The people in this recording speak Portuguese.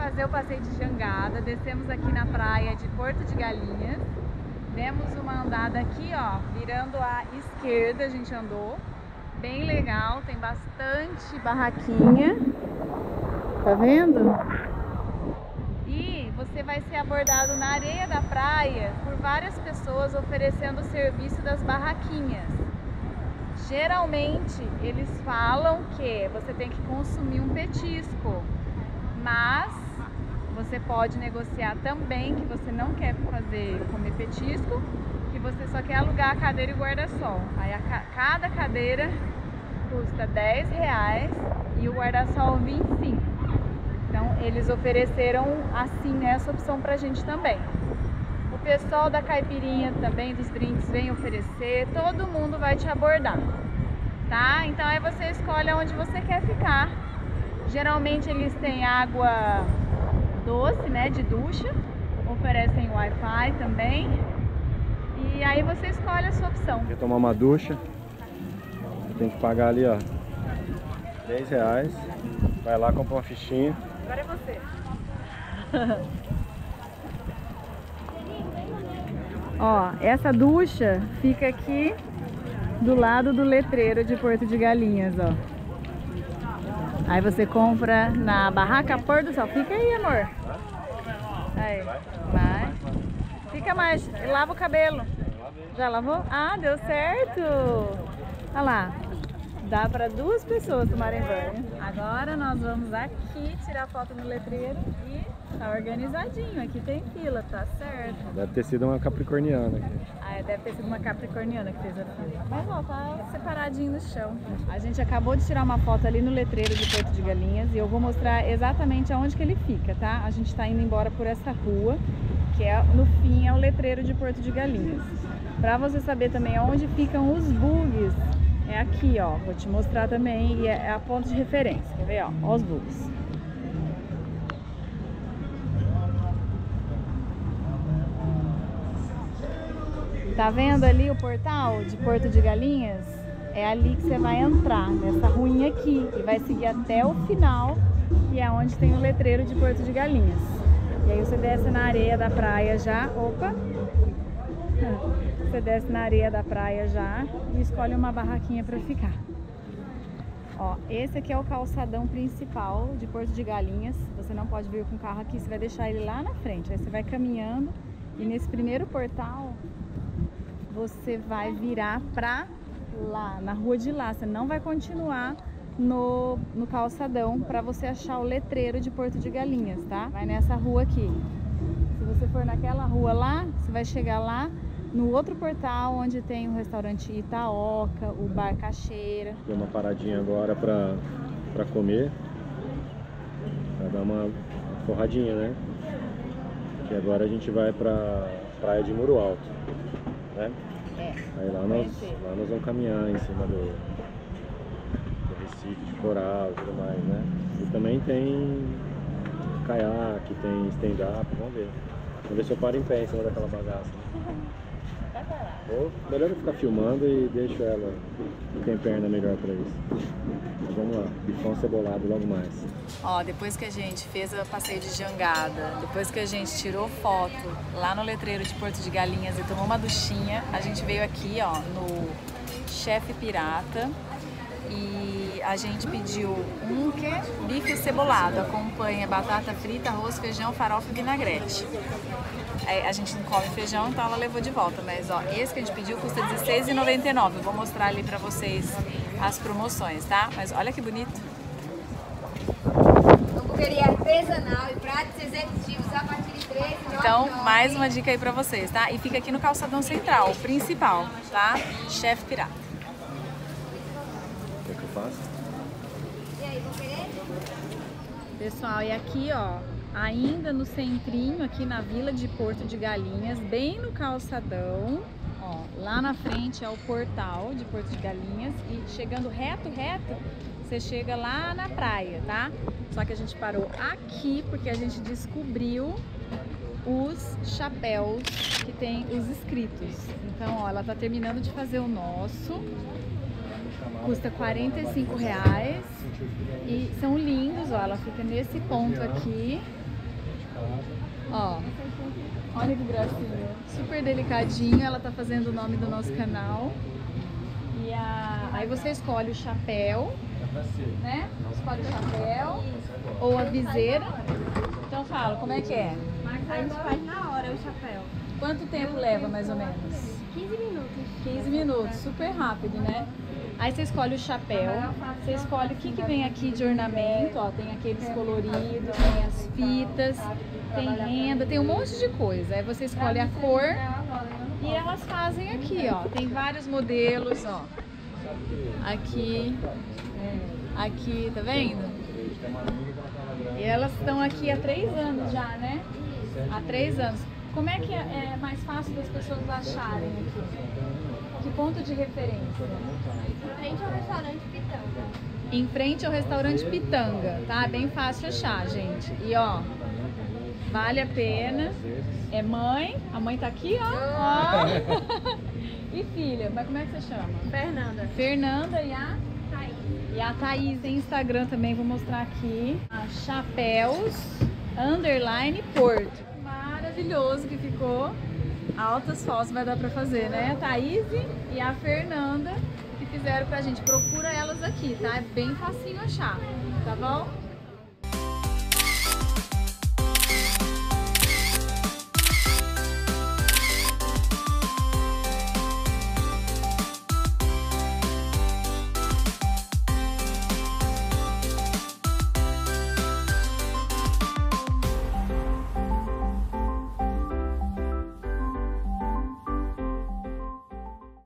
fazer o passeio de jangada, descemos aqui na praia de Porto de Galinhas, demos uma andada aqui, ó, virando à esquerda a gente andou, bem legal, tem bastante barraquinha, tá vendo? E você vai ser abordado na areia da praia por várias pessoas oferecendo o serviço das barraquinhas. Geralmente eles falam que você tem que consumir um petisco, mas você pode negociar também que você não quer comer petisco, que você só quer alugar a cadeira e guarda-sol. Aí cada cadeira custa R$10 e o guarda-sol R$25. Então eles ofereceram assim essa opção pra gente também. O pessoal da caipirinha também, dos drinks, vem oferecer, todo mundo vai te abordar, tá? Então aí você escolhe onde você quer ficar. Geralmente eles têm água doce, né, de ducha, oferecem Wi-Fi também. E aí você escolhe a sua opção. Quer tomar uma ducha? Tem que pagar ali, ó, R$10. Vai lá, compra uma fichinha. Agora é você. Ó, essa ducha fica aqui do lado do letreiro de Porto de Galinhas, ó. Aí você compra na barraca Pôr do Sol. Fica aí, amor. Aí, vai. Fica mais. Lava o cabelo. Já lavou? Ah, deu certo. Olha lá. Dá para 2 pessoas tomarem banho. Agora nós vamos aqui tirar foto no letreiro e tá organizadinho. Aqui tem fila, tá certo. Deve ter sido uma capricorniana aqui. Ah, deve ter sido uma capricorniana que fez a fila. Mas ó, tá separadinho no chão. A gente acabou de tirar uma foto ali no letreiro de Porto de Galinhas e eu vou mostrar exatamente aonde que ele fica, tá? A gente tá indo embora por essa rua, que é, no fim, é o letreiro de Porto de Galinhas. Pra você saber também aonde ficam os bugs, é aqui, ó. Vou te mostrar também e é a ponto de referência. Quer ver, ó? Ó os bugs. Tá vendo ali o portal de Porto de Galinhas? É ali que você vai entrar, nessa ruinha aqui. E vai seguir até o final, que é onde tem o letreiro de Porto de Galinhas. E aí você desce na areia da praia já. Opa! Você desce na areia da praia já e escolhe uma barraquinha para ficar. Ó, esse aqui é o calçadão principal de Porto de Galinhas. Você não pode vir com o carro aqui, você vai deixar ele lá na frente. Aí você vai caminhando e nesse primeiro portal você vai virar pra lá, na rua de lá. Você não vai continuar no calçadão para você achar o letreiro de Porto de Galinhas, tá? Vai nessa rua aqui. Se você for naquela rua lá, você vai chegar lá no outro portal onde tem o restaurante Itaoca, o Bar Cacheira. Deu uma paradinha agora pra comer, pra dar uma forradinha, né? Que agora a gente vai pra praia de Muro Alto, né? É. Aí lá nós vamos caminhar em cima do Recife de coral e tudo mais, né? E também tem caiaque, tem stand-up, vamos ver. Vamos ver se eu paro em pé em cima daquela bagaça. Ou melhor eu ficar filmando e deixo ela, que tem perna melhor pra isso. Mas vamos lá, bifão cebolado logo mais. Ó, depois que a gente fez o passeio de jangada, depois que a gente tirou foto lá no letreiro de Porto de Galinhas e tomou uma duchinha, a gente veio aqui, ó, no Chefe Pirata e a gente pediu um bife cebolado, acompanha batata frita, arroz, feijão, farofa e vinagrete. A gente não come feijão, então ela levou de volta, mas ó, esse que a gente pediu custa R$16,99. Eu vou mostrar ali pra vocês as promoções, tá? Mas olha que bonito. Hamburgueria artesanal e pratos executivos a partir de R$13,99. Então, mais uma dica aí pra vocês, tá? E fica aqui no calçadão central, o principal, tá? Chefe Pirata. O que é que eu faço? E aí, vão querer? Pessoal, e aqui, ó, ainda no centrinho, aqui na Vila de Porto de Galinhas, bem no calçadão, ó, lá na frente é o portal de Porto de Galinhas e chegando reto, você chega lá na praia, tá? Só que a gente parou aqui porque a gente descobriu os chapéus que tem os escritos. Então, ó, ela tá terminando de fazer o nosso. Custa R$45 e são lindos, ó, ela fica nesse ponto aqui Ó, olha que gracinha. Super delicadinho, ela tá fazendo o nome do nosso canal. E aí você escolhe o chapéu, né? Escolhe o chapéu ou a viseira. Então fala, como é que é? A gente faz na hora o chapéu. Quanto tempo leva, mais ou menos? 15 minutos. 15 minutos, super rápido, né? Aí você escolhe o chapéu, você escolhe o que vem aqui de ornamento, ó, tem aqueles coloridos, tem as fitas, tem renda, tem um monte de coisa. Aí você escolhe a cor e elas fazem aqui, ó, tem vários modelos, ó. Aqui, tá vendo? E elas estão aqui há 3 anos já, né? Há 3 anos. Como é que é mais fácil das pessoas acharem aqui? Que ponto de referência? Em frente ao restaurante Pitanga. Em frente ao restaurante Pitanga, tá? Bem fácil achar, gente. E ó, vale a pena. É mãe, a mãe tá aqui, ó. E filha, mas como é que você chama? Fernanda. Fernanda e a? Thaís. E a Thaís tem Instagram também, vou mostrar aqui. Chapéus _Porto. Maravilhoso que ficou. Altas fotos vai dar pra fazer, né? A Thaís e a Fernanda que fizeram pra gente. Procura elas aqui, tá? É bem facinho achar, tá bom?